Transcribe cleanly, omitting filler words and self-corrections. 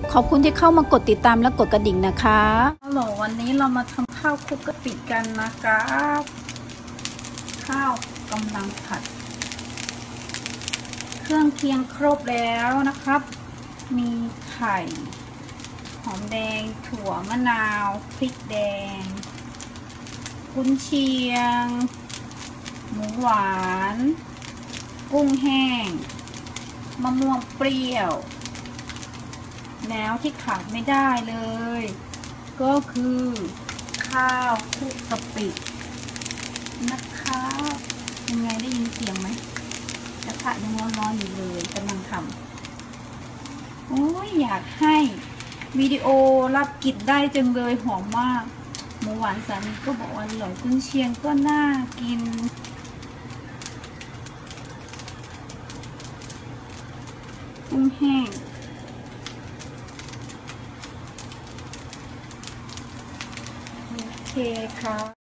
ขอบคุณที่เข้ามากดติดตามและกดกระดิ่งนะคะฮัลโหลวันนี้เรามาทำข้าวคลุกกะปิกันนะครับข้าวกำลังผัดเครื่องเคียงครบแล้วนะครับมีไข่หอมแดงถั่วมะนาวพริกแดงกุนเชียงหมูหวานกุ้งแห้งมะม่วงเปรี้ยวแล้วที่ขาดไม่ได้เลยก็คือข้าวคลุกกะปินะคะยังไงได้ยินเสียงไหมกระทะยังร้อนๆอยู่เลยกำลังทำโอ้ยอยากให้วิดีโอรับกลิ่นได้จังเลยหอมมากหมูหวานสามีก็บอกว่าอร่อยกุนเชียงก็น่ากินกุ้งแห้งโอเคค่ะ